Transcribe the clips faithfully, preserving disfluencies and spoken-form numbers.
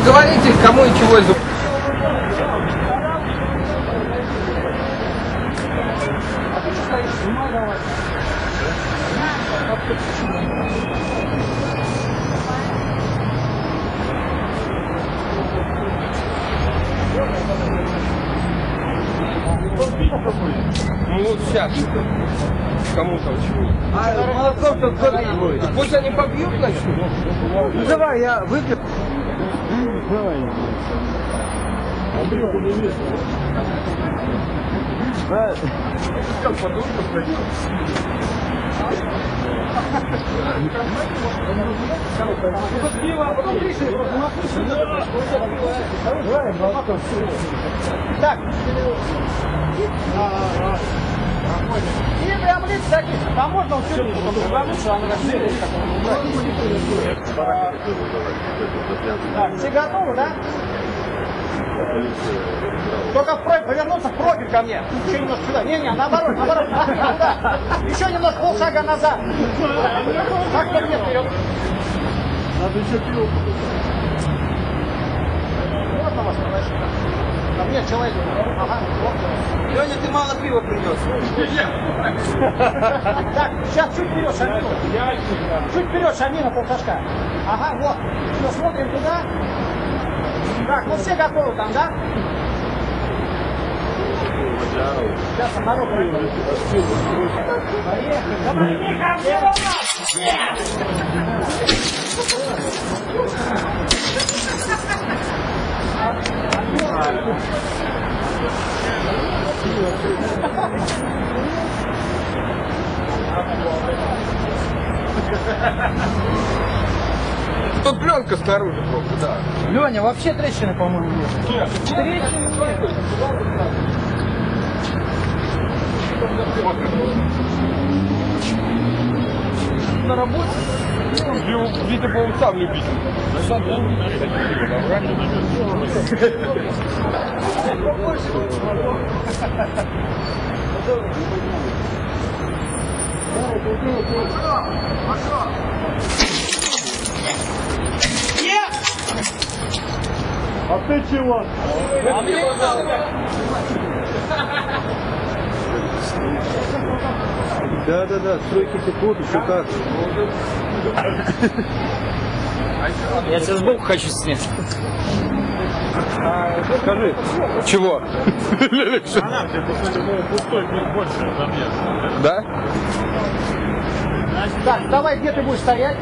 говорите, кому и чего из... Ну вот сейчас. Кому-то чего. А молотком-то кто-то будет. Пусть они побьют, начнут. Ну давай, я выпью. Давай. Андрюха, не весело. Как подушка пройдет. Так. И прям лиц таких. Там можно все повернуться, а на Так, все готовы, да? Только вправь, повернуться в профиль ко мне. Еще немножко сюда. Не-не, наоборот, наоборот. Туда. Еще немножко полшага назад. Так, ко мне вперед. Надо еще пиво. Можно вас подойти? Ко мне человек. Ага. Леня, ты мало пива принес. Так, сейчас чуть вперед шагни. Чуть вперед шагни на полшажка. Ага, вот. Все, смотрим туда. Так, ну все готовы там, да? Сейчас народ пройдет. Поехали. Давай, Миха, все у нас! Тут пленка снаружи просто, да. Леня, вообще трещины, по-моему, нет. Трещины нет. На работе? Видимо, он сам любитель. А ты чего? Да, да, да, стройки текут, еще как. Я сейчас сбоку хочу снять. Скажи. Чего? Она пустой, больше замес. Да? Так, давай, где ты будешь стоять?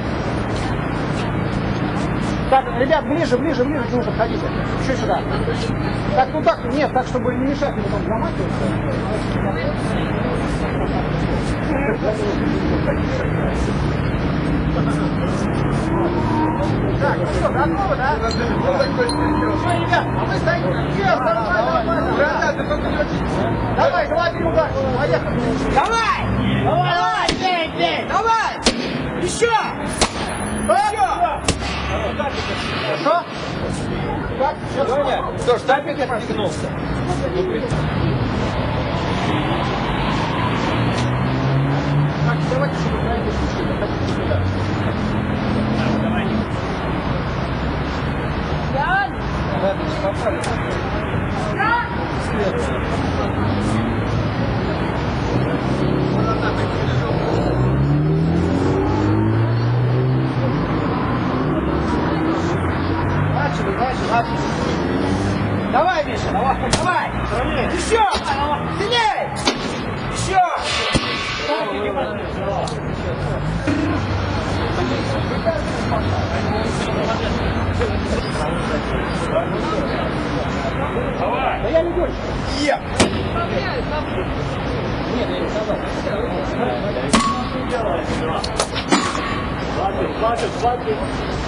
Так, ребят, ближе, ближе, ближе к нему подходите. Еще сюда. Так, ну так, нет, так, чтобы не мешать ему там замахиваться. Так, ну что, готовы, да? Все, ребят, а вы стоите. Нет, давай, давай, давай. Давай, давай, три удара. Поехали. Давай! Давай, давай, бей, бей, давай! Еще! Еще! Хорошо? Так, сейчас Леня, что ж, ты опять отстегнулся. Так, давайте, чтобы вы знаете, слушайте, заходите сюда. Давай. Ян! Да, ты не попали. Ян! Начали, начали, начали. Давай, Миша, давай, давай. Еще! Сильней! Еще! Давай! Да я не больше. Е! Нет, я не сказал. Хватит, хватит, хватит.